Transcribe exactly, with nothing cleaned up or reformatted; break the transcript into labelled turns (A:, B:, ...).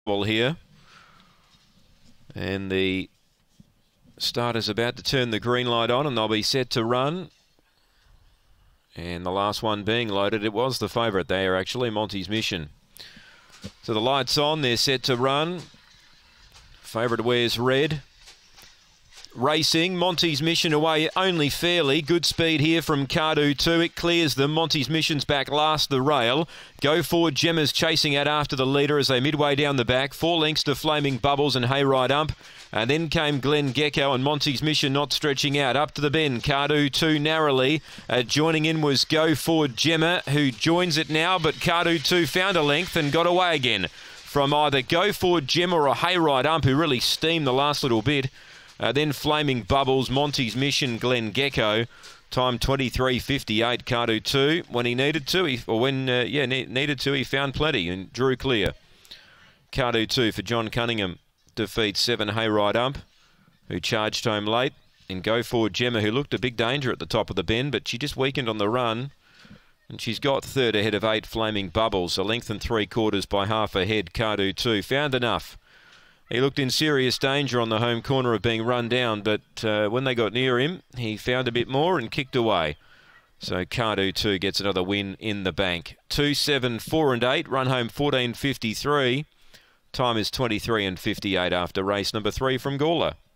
A: Well, here. And the starter's about to turn the green light on and they'll be set to run. And the last one being loaded, it was the favourite there actually, Monty's Mission. So the light's on, they're set to run. Favourite wears red. Racing, Monty's Mission away only fairly. Good speed here from Cardu two. It clears them. Monty's Mission's back last the rail. Go Forward Gemma's chasing out after the leader as they midway down the back. Four lengths to Flaming Bubbles and Hayride Ump. And then came Glen Gecko and Monty's Mission not stretching out. Up to the bend, Cardu two narrowly. Uh, joining in was Go Forward Gemma, who joins it now, but Cardu two found a length and got away again from either Go Forward Gemma or a Hayride Ump, who really steamed the last little bit. Uh, then Flaming Bubbles, Monty's Mission, Glen Gecko. Time twenty-three fifty-eight, Cardu two. When he needed to, he, or when, uh, yeah, ne needed to, he found plenty and drew clear. Cardu two for John Cunningham defeats seven Hayride Ump, who charged home late. And Go Forward Gemma, who looked a big danger at the top of the bend, but she just weakened on the run. And she's got third ahead of eight Flaming Bubbles, a length and three quarters by half a head. Cardu two found enough. He looked in serious danger on the home corner of being run down, but uh, when they got near him, he found a bit more and kicked away. So Cardu two gets another win in the bank. two, seven, four and eight, run home fourteen fifty-three. Time is twenty-three and fifty-eight after race number three from Gawler.